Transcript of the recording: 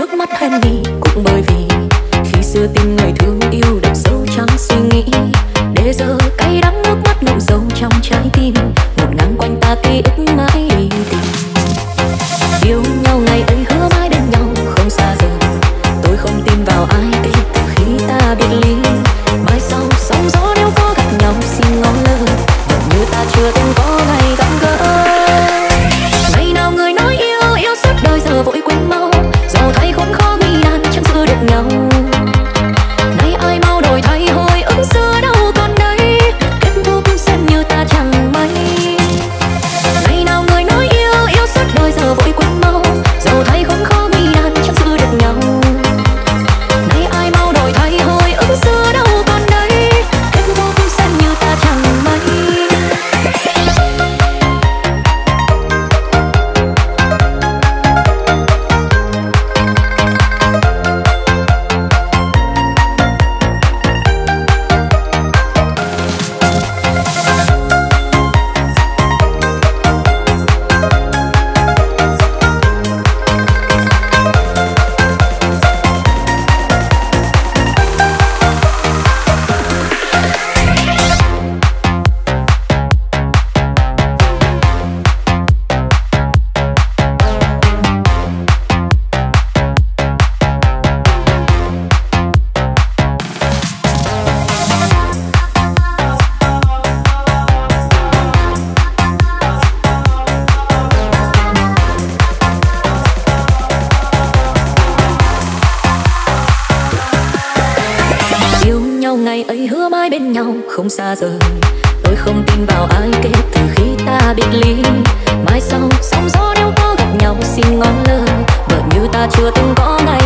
nước mắt hoen mi, cũng bởi vì khi xưa tim người thương yêu đậm sâu trong suy nghĩ. Để giờ cay đắng nước mắt ngậm sâu trong trái tim, một ngang quanh ta ký ức mãi tìm. Yêu nhau ngày ấy hứa mãi bên nhau không xa rời, tôi không tin vào ai kể từ khi ta biệt ly. Mai sau sóng gió nếu có gặp nhau xin ngó lơ, gần như ta chưa từng có ngày gặp gỡ. Ngày nào người nói yêu yêu suốt đời giờ vội quên mau, dẫu thấy khốn khó nguy nan chẳng giữ được nhau. Nay ai mau đổi thay hồi ức xưa đâu còn đây, kết thúc xem như ta chẳng may. Ngày nào người nói yêu yêu suốt đời giờ vội quên mau, dẫu thấy khốn khó nguy nan chẳng giữ được nhau. Nay ai mau đổi thay hồi ức xưa đâu còn đây, kết thúc xem như ta chẳng may. Ngày ấy hứa mãi bên nhau không xa rời, tôi không tin vào ai kể từ khi ta biệt ly. Mai sau sóng gió nếu có gặp nhau xin ngó lơ, vợ như ta chưa từng có ngày